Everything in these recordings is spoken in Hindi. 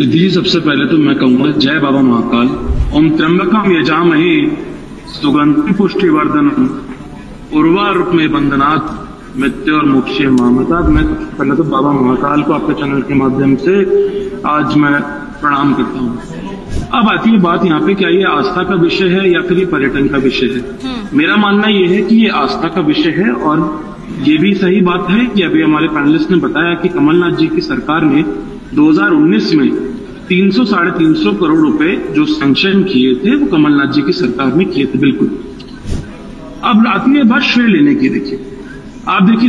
जी सबसे पहले तो मैं कहूंगा जय बाबा महाकाल। ओम त्र्यंबकम यजामहे सुगंधिं पुष्टिवर्धनम उर्वारुकमे बंधनात् मृत्यु और मोक्षे मामृतात्। मैं पहले तो बाबा महाकाल को आपके चैनल के माध्यम से आज मैं प्रणाम करता हूँ। अब आती है बात यहाँ पे, क्या ये आस्था का विषय है या फिर ये पर्यटन का विषय है। मेरा मानना ये है कि ये आस्था का विषय है, और ये भी सही बात है कि अभी हमारे पैनलिस्ट ने बताया कि कमलनाथ जी की सरकार ने 2019 में 300-350 करोड़ रुपए जो सैंक्शन किए थे वो कमलनाथ जी की सरकार ने किए थे, बिल्कुल। अब आती है बात श्रेय लेने की। देखिए आप देखिए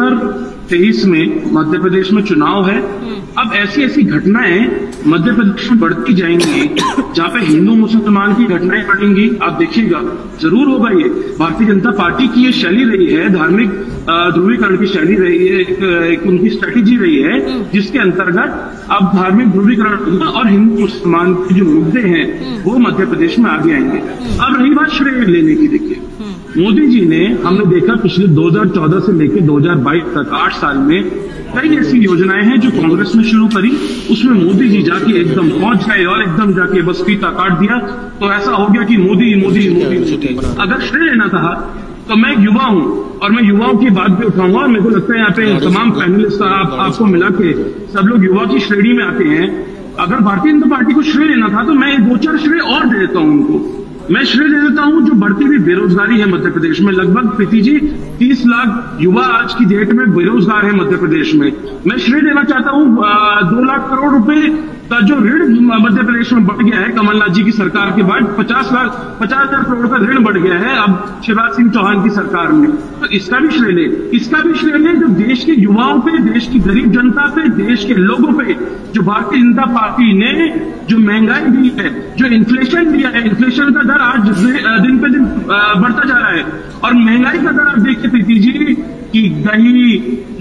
2023 में मध्य प्रदेश में चुनाव है। अब ऐसी ऐसी घटनाएं मध्य प्रदेश में बढ़ती जाएंगी जहां पे हिंदू मुसलमान की घटनाएं बढ़ेंगी। आप देखिएगा जरूर होगा। ये भारतीय जनता पार्टी की ये शैली रही है, धार्मिक ध्रुवीकरण की शैली रही है, एक उनकी स्ट्रेटेजी रही है, जिसके अंतर्गत अब धार्मिक ध्रुवीकरण होगा और हिंदू मुसलमान के जो मुद्दे हैं वो मध्य प्रदेश में आगे आएंगे। अब रही बात श्रेय लेने की। देखिए मोदी जी ने, हमने देखा पिछले 2014 से लेकर 2022 तक 8 साल में कई ऐसी योजनाएं हैं जो कांग्रेस ने शुरू करी, उसमें मोदी जी जाके एकदम पहुंच गए और एकदम जाके बस फीता काट दिया। तो ऐसा हो गया कि मोदी मोदी मोदी मोदी। अगर श्रेय लेना था तो मैं युवा हूं और मैं युवाओं की बात भी उठाऊंगा, और मेरे को लगता है यहाँ पे तमाम पैनलिस्ट आपको मिला के सब लोग युवा की श्रेणी में आते हैं। अगर भारतीय जनता पार्टी को श्रेय लेना था तो मैं 2-4 श्रेय और दे देता हूं उनको। मैं श्रेय दे देता हूं जो बढ़ती हुई बेरोजगारी है मध्य प्रदेश में। लगभग प्रीति जी 30 लाख युवा आज की डेट में बेरोजगार है मध्य प्रदेश में। मैं श्रेय देना चाहता हूं 2 लाख करोड़ रुपए का जो ऋण मध्य प्रदेश में बढ़ गया है कमलनाथ जी की सरकार के बाद। 50,000 करोड़ का ऋण बढ़ गया है अब शिवराज सिंह चौहान की सरकार में। तो इसका भी श्रेय ले, इसका भी श्रेय ले जो देश के युवाओं पे, देश की गरीब जनता पे, देश के लोगों पे जो भारतीय जनता पार्टी ने जो महंगाई दी है, जो इन्फ्लेशन दिया है, इन्फ्लेशन का दर आज दिन पे दिन बढ़ता जा रहा है। और महंगाई का दर आप देखिए प्रीति जी कि दही,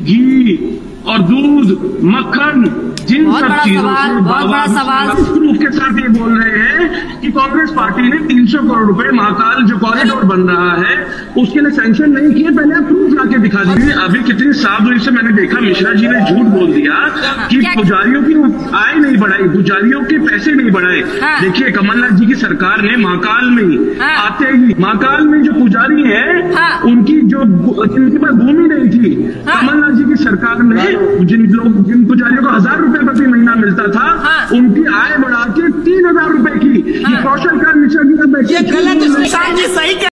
घी और दूध, मक्खन, जिन सब चीजों से बाबा प्रूफ के साथ ये बोल रहे हैं कि कांग्रेस पार्टी ने 300 करोड़ रुपए महाकाल जो कॉरिडोर बन रहा है उसके लिए सैंक्शन नहीं किए। पहले आप प्रूफ लाके दिखा दीजिए। अभी कितनी सावधानी से मैंने देखा मिश्रा जी ने झूठ बोल दिया कि पुजारियों की आय नहीं बढ़ाई, पुजारियों के पैसे नहीं बढ़ाए। देखिए कमलनाथ जी की सरकार ने महाकाल में ही आते ही, महाकाल में जो पुजारी है उनकी जिनके पास भूमि नहीं थी, कमलनाथ जी की सरकार ने जिन पुजारियों को 1000 रुपए प्रति महीना मिलता था उनकी आय बढ़ा के 3000 रुपए की। ये कौशल कार्य मिश्रा जी का